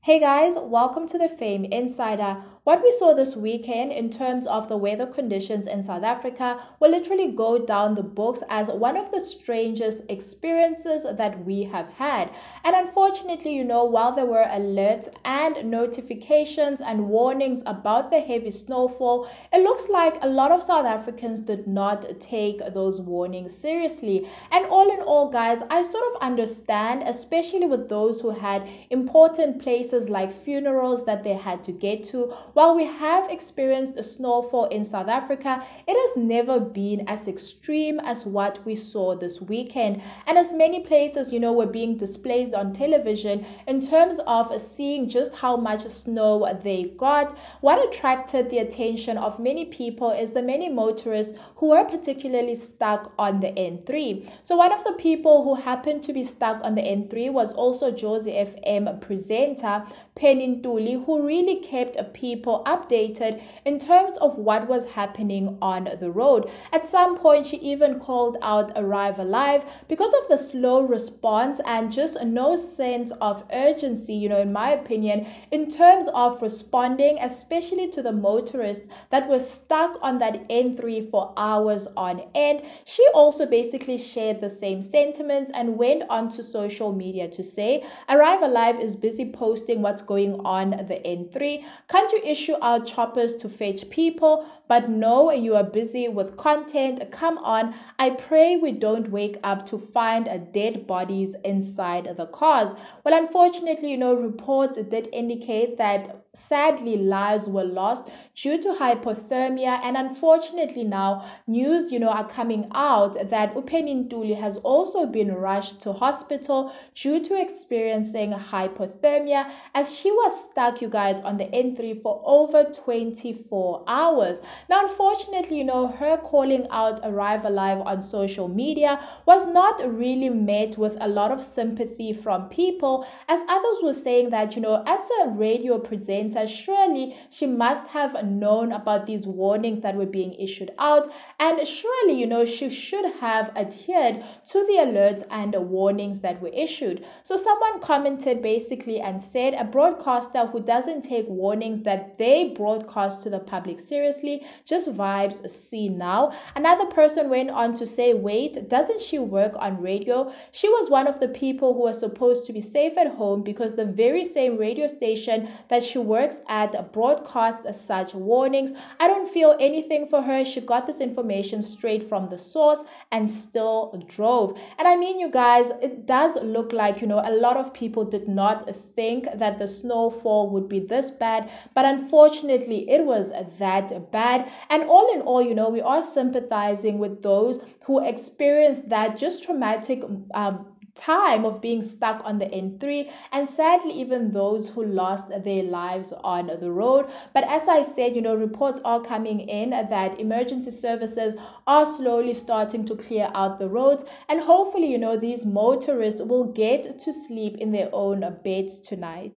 Hey guys, welcome to the Fame Insider. What we saw this weekend in terms of the weather conditions in South Africa will literally go down the books as one of the strangest experiences that we have had. And unfortunately, while there were alerts and notifications and warnings about the heavy snowfall, it looks like a lot of South Africans did not take those warnings seriously. And all in all, guys, I sort of understand, especially with those who had important places like funerals that they had to get to. While we have experienced a snowfall in South Africa, it has never been as extreme as what we saw this weekend. And as many places, were being displayed on television in terms of seeing just how much snow they got, what attracted the attention of many people is the many motorists who were particularly stuck on the N3. So one of the people who happened to be stuck on the N3 was also Jozi FM presenter Ntuli, who really kept people updated in terms of what was happening on the road. At some point, she even called out Arrive Alive because of the slow response and just no sense of urgency, in my opinion, in terms of responding, especially to the motorists that were stuck on that N3 for hours on end. She also basically shared the same sentiments and went onto social media to say, Arrive Alive is busy posting what's going on the N3. Can't you issue out choppers to fetch people? But no, you are busy with content. Come on. I pray we don't wake up to find dead bodies inside the cars. Well, unfortunately, reports did indicate that sadly lives were lost due to hypothermia, and unfortunately now news are coming out that Ntuli has also been rushed to hospital due to experiencing hypothermia as she was stuck, you guys, on the N3 for over 24 hours. Now unfortunately, her calling out Arrive Alive on social media was not really met with a lot of sympathy from people, as others were saying that as a radio presenter, surely she must have known about these warnings that were being issued out, and surely she should have adhered to the alerts and warnings that were issued. So someone commented basically and said a broadcaster who doesn't take warnings that they broadcast to the public seriously just vibes see now. Another person went on to say, wait, doesn't she work on radio? She was one of the people who was supposed to be safe at home because the very same radio station that she works at broadcasts such warnings. I don't feel anything for her. She got this information straight from the source and still drove. And I mean, you guys, it does look like, a lot of people did not think that the snowfall would be this bad, but unfortunately it was that bad. And all in all, we are sympathizing with those who experienced that just traumatic time of being stuck on the N3, and sadly even those who lost their lives on the road. But as I said, reports are coming in that emergency services are slowly starting to clear out the roads, and hopefully these motorists will get to sleep in their own beds tonight.